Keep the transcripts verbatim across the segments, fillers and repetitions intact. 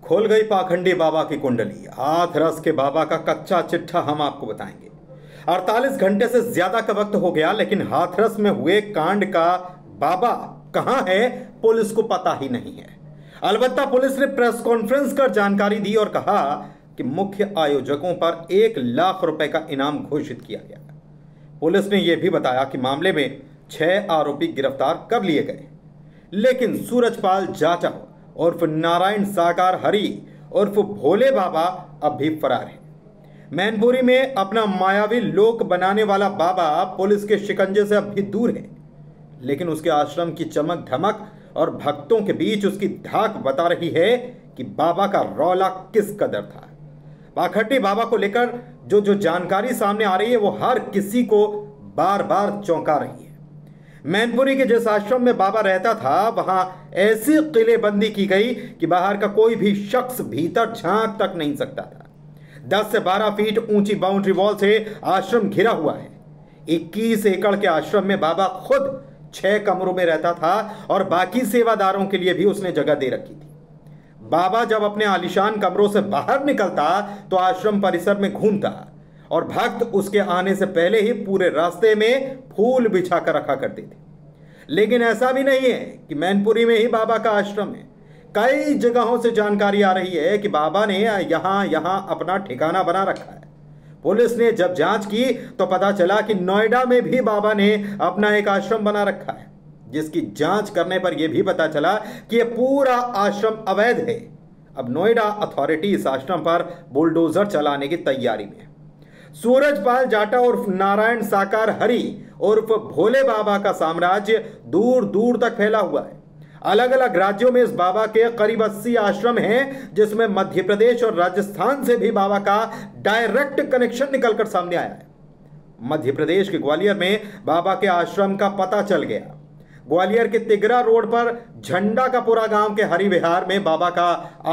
खोल गई पाखंडी बाबा की कुंडली। हाथरस के बाबा का कच्चा चिट्ठा हम आपको बताएंगे। अड़तालीस घंटे से ज्यादा का वक्त हो गया, लेकिन हाथरस में हुए कांड का बाबा कहां है, पुलिस को पता ही नहीं है। अलबत्ता पुलिस ने प्रेस कॉन्फ्रेंस कर जानकारी दी और कहा कि मुख्य आयोजकों पर एक लाख रुपए का इनाम घोषित किया गया। पुलिस ने यह भी बताया कि मामले में छह आरोपी गिरफ्तार कर लिए गए, लेकिन सूरजपाल जाचा उर्फ नारायण साकार हरि उर्फ भोले बाबा अब भी फरार है। मैनपुरी में अपना मायावी लोक बनाने वाला बाबा पुलिस के शिकंजे से अब भी दूर है, लेकिन उसके आश्रम की चमक धमक और भक्तों के बीच उसकी धाक बता रही है कि बाबा का रौला किस कदर था। पाखंडी बाबा को लेकर जो जो जानकारी सामने आ रही है वो हर किसी को बार बार चौंका रही है। मैनपुरी के जिस आश्रम में बाबा रहता था वहां ऐसी किलेबंदी की गई कि बाहर का कोई भी शख्स भीतर झांक तक नहीं सकता था। दस से बारह फीट ऊंची बाउंड्री वॉल से आश्रम घिरा हुआ है। इक्कीस एकड़ के आश्रम में बाबा खुद छह कमरों में रहता था और बाकी सेवादारों के लिए भी उसने जगह दे रखी थी। बाबा जब अपने आलीशान कमरों से बाहर निकलता तो आश्रम परिसर में घूमता और भक्त उसके आने से पहले ही पूरे रास्ते में फूल बिछा कर रखा करते थे। लेकिन ऐसा भी नहीं है कि मैनपुरी में ही बाबा का आश्रम है। कई जगहों से जानकारी आ रही है कि बाबा ने यहां यहां अपना ठिकाना बना रखा है। पुलिस ने जब जांच की तो पता चला कि नोएडा में भी बाबा ने अपना एक आश्रम बना रखा है, जिसकी जांच करने पर यह भी पता चला कि यह पूरा आश्रम अवैध है। अब नोएडा अथॉरिटी इस आश्रम पर बुलडोजर चलाने की तैयारी में है। सूरजपाल जाटा उर्फ नारायण साकार हरि उर्फ भोले बाबा का साम्राज्य दूर दूर तक फैला हुआ है। अलग अलग राज्यों में इस बाबा के करीब अस्सी आश्रम हैं, जिसमें मध्य प्रदेश और राजस्थान से भी बाबा का डायरेक्ट कनेक्शन निकलकर सामने आया है। मध्य प्रदेश के ग्वालियर में बाबा के आश्रम का पता चल गया। ग्वालियर के तिगरा रोड पर झंडा का पूरा गांव के हरि विहार में बाबा का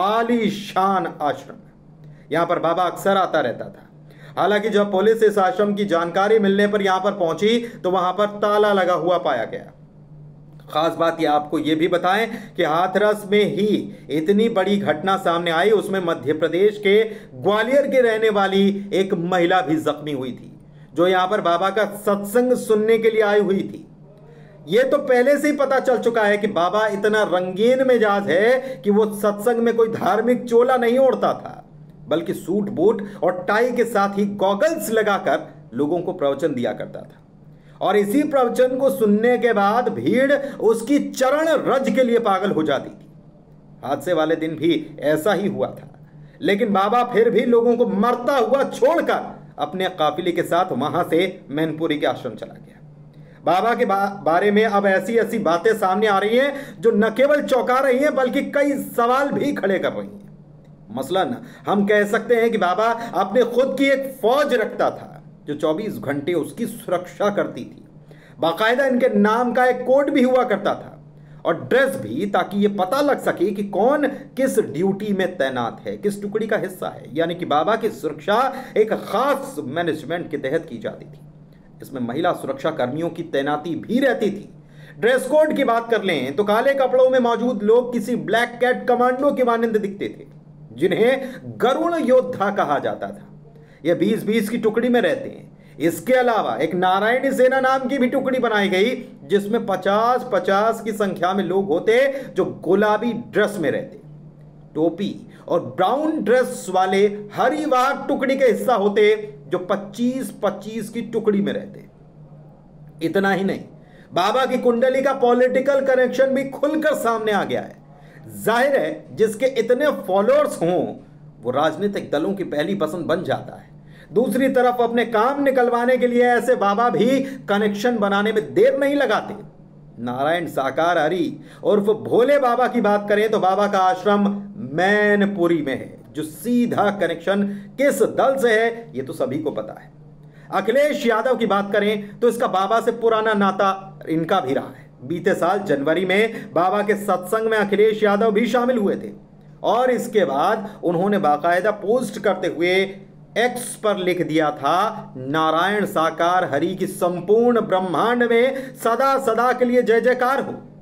आलीशान आश्रम है। यहां पर बाबा अक्सर आता रहता था। हालांकि जब पुलिस इस आश्रम की जानकारी मिलने पर यहां पर पहुंची तो वहां पर ताला लगा हुआ पाया गया। खास बात यह आपको यह भी बताएं कि हाथरस में ही इतनी बड़ी घटना सामने आई, उसमें मध्य प्रदेश के ग्वालियर के रहने वाली एक महिला भी जख्मी हुई थी, जो यहां पर बाबा का सत्संग सुनने के लिए आई हुई थी। यह तो पहले से ही पता चल चुका है कि बाबा इतना रंगीन मिजाज है कि वो सत्संग में कोई धार्मिक चोला नहीं ओढ़ता था, बल्कि सूट बूट और टाई के साथ ही गॉगल्स लगाकर लोगों को प्रवचन दिया करता था। और इसी प्रवचन को सुनने के बाद भीड़ उसकी चरण रज के लिए पागल हो जाती थी। हादसे वाले दिन भी ऐसा ही हुआ था, लेकिन बाबा फिर भी लोगों को मरता हुआ छोड़कर अपने काफिले के साथ वहां से मैनपुरी के आश्रम चला गया। बाबा के बा, बारे में अब ऐसी ऐसी बातें सामने आ रही हैं जो न केवल चौंका रही हैं बल्कि कई सवाल भी खड़े कर रही हैं। मसलन हम कह सकते हैं कि बाबा अपने खुद की एक फौज रखता था जो चौबीस घंटे उसकी सुरक्षा करती थी। बाकायदा इनके नाम का एक कोड भी हुआ करता था और ड्रेस भी, ताकि यह पता लग सके कि कौन किस ड्यूटी में तैनात है, किस टुकड़ी का हिस्सा है। यानी कि बाबा की सुरक्षा एक खास मैनेजमेंट के तहत की जाती थी। इसमें महिला सुरक्षा कर्मियों की तैनाती भी रहती थी। ड्रेस कोड की बात कर लें तो काले कपड़ों में मौजूद लोग किसी ब्लैक कैट कमांडो के मानंद दिखते थे, जिन्हें गरुड़ योद्धा कहा जाता था। ये बीस बीस की टुकड़ी में रहते हैं। इसके अलावा एक नारायणी सेना नाम की भी टुकड़ी बनाई गई, जिसमें पचास पचास की संख्या में लोग होते जो गुलाबी ड्रेस में रहते। टोपी और ब्राउन ड्रेस वाले हरिवार टुकड़ी के हिस्सा होते जो पच्चीस पच्चीस की टुकड़ी में रहते। इतना ही नहीं, बाबा की कुंडली का पॉलिटिकल कनेक्शन भी खुलकर सामने आ गया है। जाहिर है, जिसके इतने फॉलोअर्स हों वो राजनीतिक दलों की पहली पसंद बन जाता है। दूसरी तरफ अपने काम निकलवाने के लिए ऐसे बाबा भी कनेक्शन बनाने में देर नहीं लगाते। नारायण साकार हरि उर्फ भोले बाबा की बात करें तो बाबा का आश्रम मैनपुरी में है, जो सीधा कनेक्शन किस दल से है ये तो सभी को पता है। अखिलेश यादव की बात करें तो इसका बाबा से पुराना नाता इनका भी रहा है। बीते साल जनवरी में बाबा के सत्संग में अखिलेश यादव भी शामिल हुए थे और इसके बाद उन्होंने बाकायदा पोस्ट करते हुए एक्स पर लिख दिया था, नारायण साकार हरि की संपूर्ण ब्रह्मांड में सदा सदा के लिए जय जयकार हो।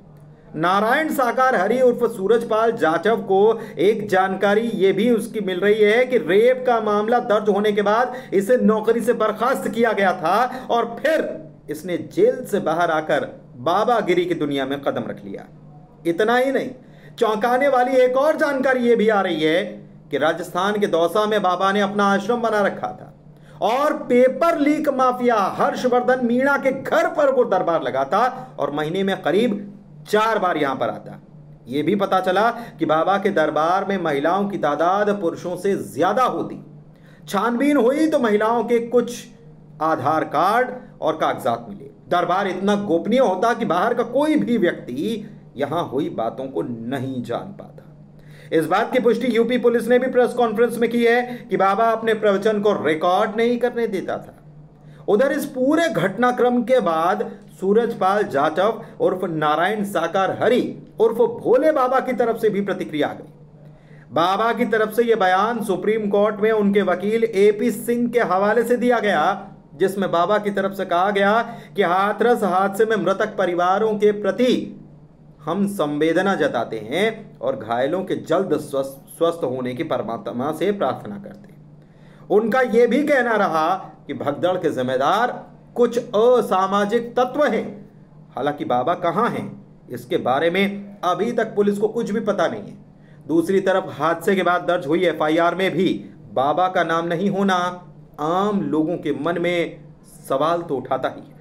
नारायण साकार हरि उर्फ सूरजपाल जाटव को एक जानकारी यह भी उसकी मिल रही है कि रेप का मामला दर्ज होने के बाद इसे नौकरी से बर्खास्त किया गया था और फिर इसने जेल से बाहर आकर बाबागिरी की दुनिया में कदम रख लिया। इतना ही नहीं, चौंकाने वाली एक और जानकारी यह भी आ रही है कि राजस्थान के दौसा में बाबा ने अपना आश्रम बना रखा था और paper leak mafia Harshvardhan Meena के घर पर वो दरबार लगाता और महीने में करीब चार बार यहां पर आता। यह भी पता चला कि बाबा के दरबार में महिलाओं की तादाद पुरुषों से ज्यादा होती। छानबीन हुई तो महिलाओं के कुछ आधार कार्ड और कागजात मिले। दरबार इतना गोपनीय होता कि बाहर का कोई भी व्यक्ति यहां हुई बातों को नहीं जान पाता। इस बात की पुष्टि यूपी पुलिस ने भी प्रेस कॉन्फ्रेंस में की है कि बाबा अपने प्रवचन को रिकॉर्ड नहीं करने देता था। उधर इस पूरे घटनाक्रम के बाद सूरजपाल जाटव उर्फ नारायण साकार हरि उर्फ भोले बाबा की तरफ से भी प्रतिक्रिया आ गई। बाबा की तरफ से यह बयान सुप्रीम कोर्ट में उनके वकील एपी सिंह के हवाले से दिया गया, जिसमें बाबा की तरफ से कहा गया कि हाथरस हादसे में मृतक परिवारों के प्रति हम संवेदना जताते हैं और घायलों के जल्द स्वस्थ स्वस्थ होने की परमात्मा से प्रार्थना करते हैं। उनका यह भी कहना रहा कि भगदड़ के जिम्मेदार कुछ असामाजिक तत्व हैं। हालांकि बाबा कहां हैं इसके बारे में अभी तक पुलिस को कुछ भी पता नहीं है। दूसरी तरफ हादसे के बाद दर्ज हुई एफ आई आर में भी बाबा का नाम नहीं होना आम लोगों के मन में सवाल तो उठाता ही है।